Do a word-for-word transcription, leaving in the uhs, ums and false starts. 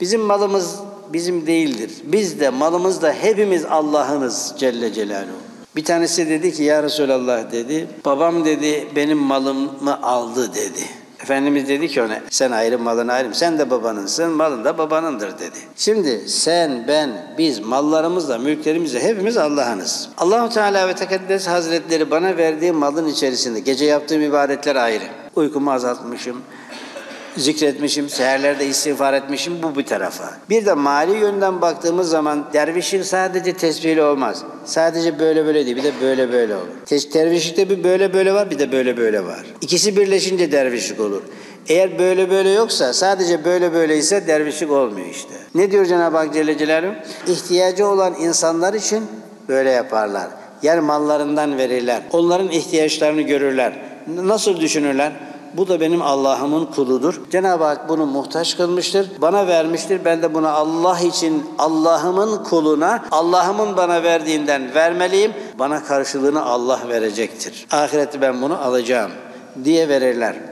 Bizim malımız bizim değildir. Biz de malımız da hepimiz Allah'ınız Celle Celaluhu. Bir tanesi dedi ki ya Resulallah dedi, babam dedi benim malımı aldı dedi. Efendimiz dedi ki ona sen ayrı malın ayrı, sen de babanınsın, malın da babanındır dedi. Şimdi sen, ben, biz mallarımızla, mülklerimizle hepimiz Allah'ınız. Allah-u Teala ve Tekaddes Hazretleri bana verdiği malın içerisinde gece yaptığım ibadetler ayrı. Uykumu azaltmışım, zikretmişim, seherlerde istiğfar etmişim, bu bir tarafa. Bir de mali yönden baktığımız zaman dervişin sadece tesbihiyle olmaz. Sadece böyle böyle değil, bir de böyle böyle olur. Dervişlikte bir böyle böyle var, bir de böyle böyle var. İkisi birleşince dervişlik olur. Eğer böyle böyle yoksa, sadece böyle böyle ise dervişlik olmuyor işte. Ne diyor Cenab-ı Hak Celle Celaluhu? İhtiyacı olan insanlar için böyle yaparlar. Yani mallarından verirler. Onların ihtiyaçlarını görürler. Nasıl düşünürler? Bu da benim Allah'ımın kuludur. Cenab-ı Hak bunu muhtaç kılmıştır. Bana vermiştir. Ben de buna Allah için Allah'ımın kuluna, Allah'ımın bana verdiğinden vermeliyim. Bana karşılığını Allah verecektir. Ahirette ben bunu alacağım diye verirler.